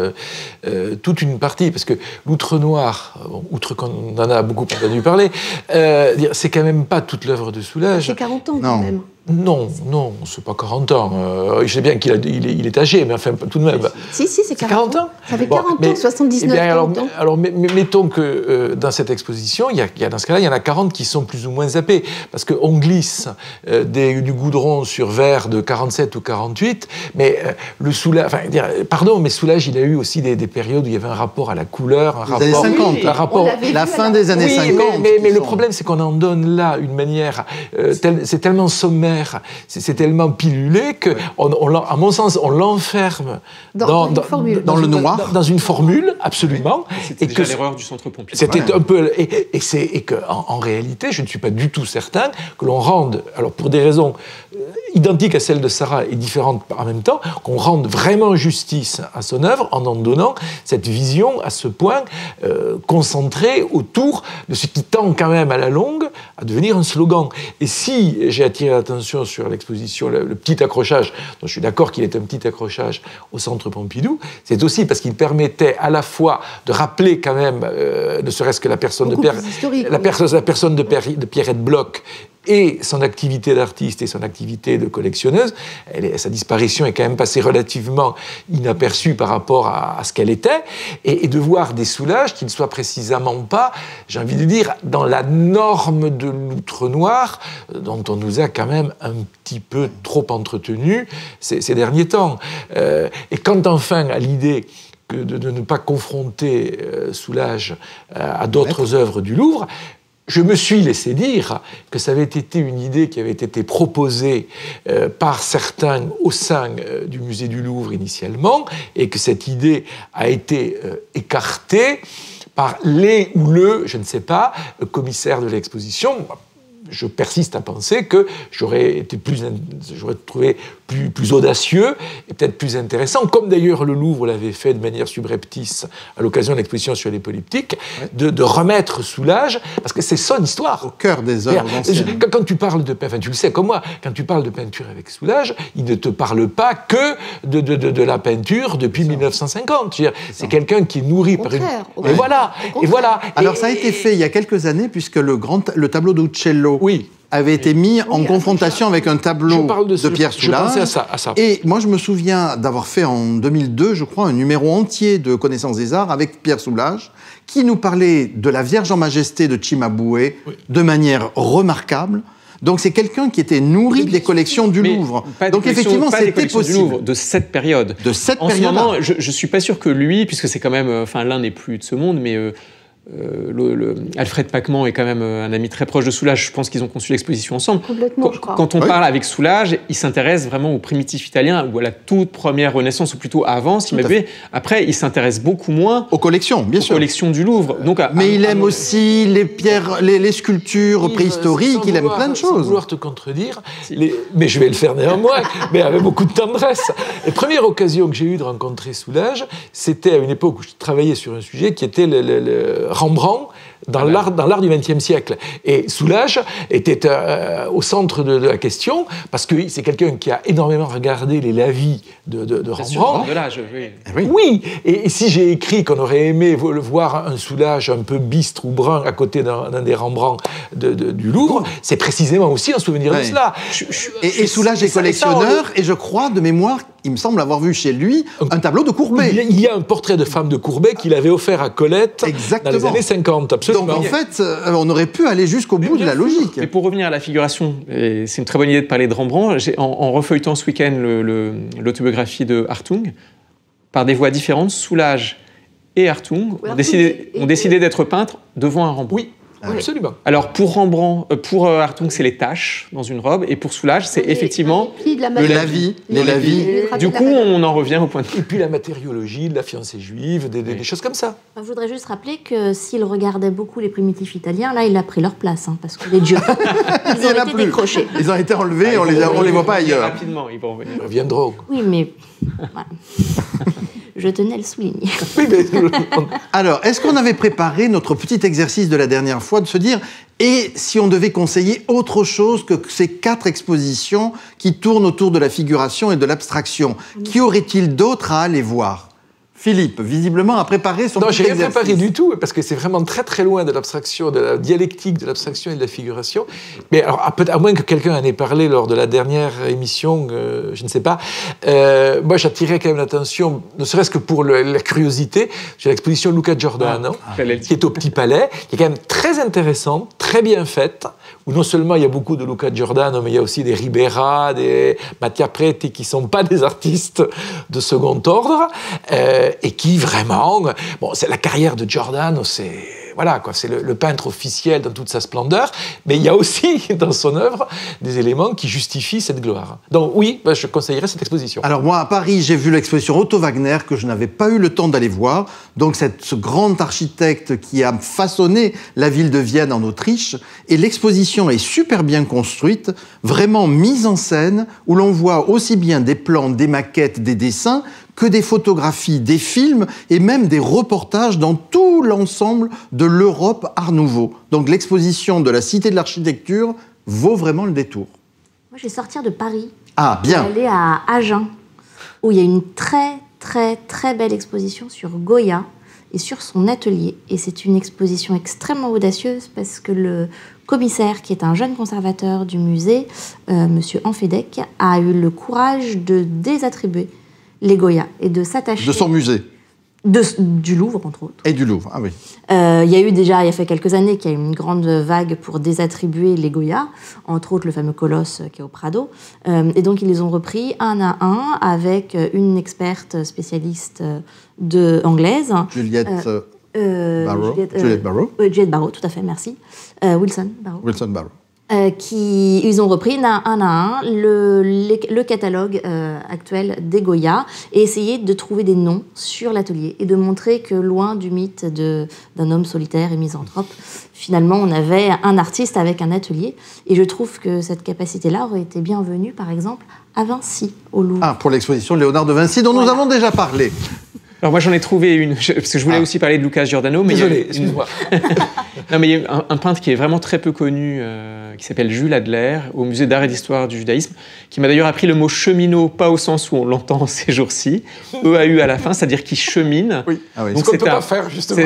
toute une partie, parce que l'outre noir, outre qu'on en a beaucoup entendu parler, c'est quand même pas toute l'œuvre de Soulages.
C'est 40 ans quand même.
Non, c'est pas 40 ans. Je sais bien qu'il est âgé, mais enfin, tout de même.
Si, c'est 40 ans. Ça fait 40 ans, 79
bien,
40 ans.
Alors, mettons que dans cette exposition, dans ce cas-là, il y en a 40 qui sont plus ou moins zappés, parce qu'on glisse du goudron sur verre de 47 ou 48, mais le Soulages... pardon, mais Soulages, il a eu aussi des périodes où il y avait un rapport à la couleur,
années 50.
La
fin des années 50.
Mais le problème, c'est qu'on en donne là une manière... c'est tellement sommaire, c'est tellement pilulé que, à mon sens, on l'enferme dans le noir, dans une formule, absolument.
C'était déjà l'erreur du Centre Pompidou.
C'était un peu, et qu'en réalité, je ne suis pas du tout certain que l'on rende, alors pour des raisons identiques à celles de Sarah et différentes en même temps, qu'on rende vraiment justice à son œuvre en donnant cette vision à ce point concentrée autour de ce qui tend quand même à la longue à devenir un slogan. Et si j'ai attiré l'attention sur l'exposition, le petit accrochage, dont je suis d'accord qu'il est un petit accrochage au Centre Pompidou, c'est aussi parce qu'il permettait à la fois de rappeler quand même, ne serait-ce que la personne de Pierrette Bloch, et son activité d'artiste et son activité de collectionneuse, sa disparition est quand même passée relativement inaperçue par rapport à ce qu'elle était, et de voir des Soulages qui ne soient précisément pas, j'ai envie de dire, dans la norme de l'outre noir, dont on nous a quand même un petit peu trop entretenu ces derniers temps. Et quant enfin à l'idée de ne pas confronter Soulages à d'autres œuvres du Louvre, je me suis laissé dire que ça avait été une idée qui avait été proposée par certains au sein du musée du Louvre initialement, et que cette idée a été écartée par je ne sais pas, commissaire de l'exposition. Je persiste à penser que j'aurais trouvé plus audacieux et peut-être plus intéressant, comme d'ailleurs le Louvre l'avait fait de manière subreptice à l'occasion de l'exposition sur les polyptyques, de remettre Soulages, parce que c'est son histoire.
Au cœur des œuvres anciennes.
Quand tu parles de peinture, tu le sais comme moi, quand tu parles de peinture avec Soulages, il ne te parle pas que de la peinture depuis 1950. C'est quelqu'un qui est nourri par une... Et voilà.
Alors ça a été fait il y a quelques années, puisque le tableau d'Uccello avait été mis en confrontation avec un tableau de Pierre Soulages.
Je pensais à ça.
Et moi, je me souviens d'avoir fait en 2002, je crois, un numéro entier de Connaissance des Arts avec Pierre Soulages, qui nous parlait de la Vierge en Majesté de Cimabue de manière remarquable, Donc c'est quelqu'un qui était nourri des collections du Louvre. Donc effectivement, c'était possible.
Du Louvre, de cette période.
De cette
en
période.
En ce moment, je ne suis pas sûr que lui, puisque c'est quand même, l'un n'est plus de ce monde, mais Alfred Pacman est quand même un ami très proche de Soulages. Je pense qu'ils ont conçu l'exposition ensemble.
Complètement, je crois.
Quand on parle avec Soulages, il s'intéresse vraiment aux primitifs italiens ou à la toute première Renaissance, ou plutôt avant, si Après, il s'intéresse beaucoup moins
aux collections, bien sûr.
Aux collections du Louvre. Donc,
mais il aime aussi les pierres, les sculptures préhistoriques. Il aime plein de choses.
Sans vouloir te contredire, mais je vais le faire néanmoins, mais avec beaucoup de tendresse. La première occasion que j'ai eue de rencontrer Soulages, c'était à une époque où je travaillais sur un sujet qui était le Rembrandt dans l'art du XXe siècle. Et Soulages était au centre de la question, parce que c'est quelqu'un qui a énormément regardé les lavis de Rembrandt.
De l'âge, oui.
Oui, et si j'ai écrit qu'on aurait aimé le voir un Soulages un peu bistre ou brun à côté d'un des Rembrandts du Louvre, c'est précisément aussi un souvenir de cela.
Et Soulages est collectionneur, et je crois, de mémoire, il me semble avoir vu chez lui un tableau de Courbet.
Il y a un portrait de femme de Courbet qu'il avait offert à Colette dans les années 50, absolument.
Donc en fait, on aurait pu aller jusqu'au bout de la logique.
Mais pour revenir à la figuration, et c'est une très bonne idée de parler de Rembrandt, en refeuilletant ce week-end l'autobiographie de Hartung, par des voies différentes, Soulages et Hartung ont décidé d'être peintres devant un Rembrandt.
Oui. Absolument.
Alors pour Rembrandt, pour Hartung, c'est les taches dans une robe, et pour Soulages, c'est effectivement
les lavis.
Du coup, on en revient au point de vue.
Et puis la matériologie, de la fiancée juive, des choses comme ça.
Je voudrais juste rappeler que s'il regardait beaucoup les primitifs italiens, là, il a pris leur place, parce que les dieux, ils ont été décrochés.
Ils ont été enlevés, on les voit pas ailleurs.
Rapidement, ils vont revenir.
Ils reviendront.
Oui, mais voilà. Je tenais à le souligner.
Alors, est-ce qu'on avait préparé notre petit exercice de la dernière fois de se dire, et si on devait conseiller autre chose que ces 4 expositions qui tournent autour de la figuration et de l'abstraction, qu'y aurait-il d'autre à aller voir ? Philippe, visiblement, a préparé son petit exercice.
Non, je n'ai pas préparé du tout, parce que c'est vraiment très très loin de l'abstraction, de la dialectique de l'abstraction et de la figuration. Mais alors, à moins que quelqu'un en ait parlé lors de la dernière émission, je ne sais pas, moi j'attirais quand même l'attention, ne serait-ce que pour la curiosité, sur l'exposition Luca Giordano, qui est au Petit Palais, qui est quand même très intéressante, très bien faite, où non seulement il y a beaucoup de Luca Giordano, mais il y a aussi des Ribera, des Mattia Preti, qui ne sont pas des artistes de second ordre, et qui vraiment... Bon, c'est la carrière de Giordano, c'est... Voilà, quoi, c'est le peintre officiel dans toute sa splendeur, mais il y a aussi dans son œuvre des éléments qui justifient cette gloire. Donc oui, je conseillerais cette exposition.
Alors moi, à Paris, j'ai vu l'exposition Otto Wagner, que je n'avais pas eu le temps d'aller voir. Donc ce grand architecte qui a façonné la ville de Vienne en Autriche. Et l'exposition est super bien construite, vraiment mise en scène, où l'on voit aussi bien des plans, des maquettes, des dessins, que des photographies, des films et même des reportages dans tout l'ensemble de l'Europe Art Nouveau. Donc l'exposition de la Cité de l'Architecture vaut vraiment le détour.
Moi, je vais sortir de Paris.
Ah, bien.
Je vais aller à Agen, où il y a une très, très, très belle exposition sur Goya et sur son atelier. Et c'est une exposition extrêmement audacieuse parce que le commissaire, qui est un jeune conservateur du musée, Monsieur Anfedec, a eu le courage de désattribuer les Goya et de s'attacher...
De son musée.
Du Louvre, entre autres.
Et du Louvre, ah oui.
Il y a eu déjà, il y a fait quelques années, qu'il y a eu une grande vague pour désattribuer les Goya, entre autres le fameux Colosse qui est au Prado. Et donc, ils les ont repris un à un avec une experte spécialiste anglaise.
Juliette Barrow. Juliette Barrow.
Juliette Barrow, tout à fait, merci. Wilson Barrow.
Wilson Barrow.
Ils ont repris un à un le catalogue actuel des Goya et essayé de trouver des noms sur l'atelier et de montrer que loin du mythe d'un homme solitaire et misanthrope, finalement on avait un artiste avec un atelier, et je trouve que cette capacité-là aurait été bienvenue par exemple à Vinci, au Louvre.
Ah, pour l'exposition Léonard de Vinci dont nous avons déjà parlé.
Alors moi j'en ai trouvé une, parce que je voulais aussi parler de Luca Giordano. Mais
désolé, excuse-moi.
Non, mais il y a un peintre qui est vraiment très peu connu, qui s'appelle Jules Adler, au Musée d'art et d'histoire du judaïsme, qui m'a d'ailleurs appris le mot cheminot, pas au sens où on l'entend ces jours-ci, EAU à la fin, c'est-à-dire qu'il chemine.
Oui.
Ah oui.
Donc ce qu'on ne peut pas faire, justement.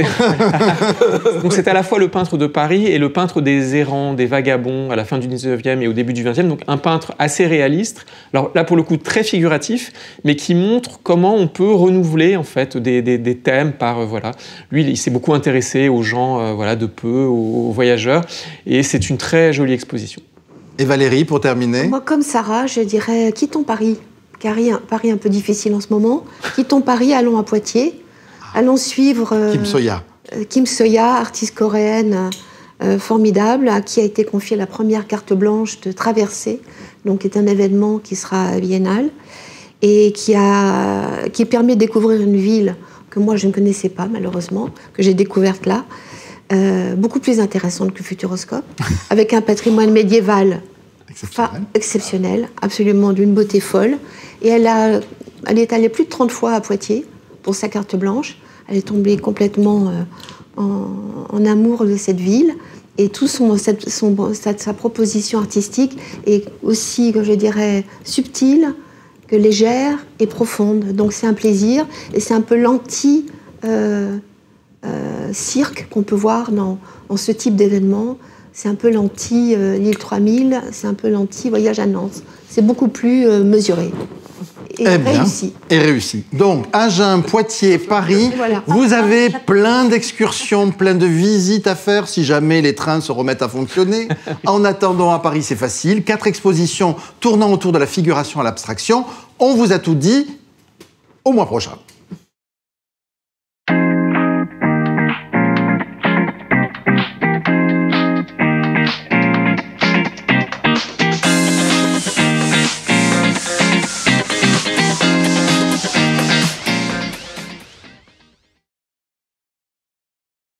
Donc c'est à la fois le peintre de Paris et le peintre des errants, des vagabonds, à la fin du 19e et au début du 20e, donc un peintre assez réaliste, alors là pour le coup très figuratif, mais qui montre comment on peut renouveler en fait des thèmes par, voilà. Lui, il s'est beaucoup intéressé aux gens de peu, aux voyageurs, et c'est une très jolie exposition.
Et Valérie, pour terminer?
Moi, comme Sarah, je dirais quittons Paris. Paris un peu difficile en ce moment. Quittons Paris, allons à Poitiers. Allons suivre Kim Soya, artiste coréenne formidable, à qui a été confiée la première carte blanche de Traversée, donc qui est un événement qui sera biennal et qui permet de découvrir une ville que moi je ne connaissais pas malheureusement, que j'ai découverte là, beaucoup plus intéressante que Futuroscope, avec un patrimoine médiéval exceptionnel, absolument d'une beauté folle. Et elle est allée plus de 30 fois à Poitiers pour sa carte blanche. Elle est tombée complètement en amour de cette ville. Et toute sa proposition artistique est aussi, je dirais, subtile que légère et profonde. Donc c'est un plaisir. Et c'est un peu l'anti-cirque qu'on peut voir dans ce type d'événement. C'est un peu l'anti-L'île 3000, c'est un peu l'anti-voyage à Nantes. C'est beaucoup plus mesuré. Et réussi.
Et réussi. Donc, Agen, Poitiers, Paris, voilà. Vous avez plein d'excursions, plein de visites à faire si jamais les trains se remettent à fonctionner. En attendant, à Paris, c'est facile. 4 expositions tournant autour de la figuration à l'abstraction. On vous a tout dit. Au mois prochain.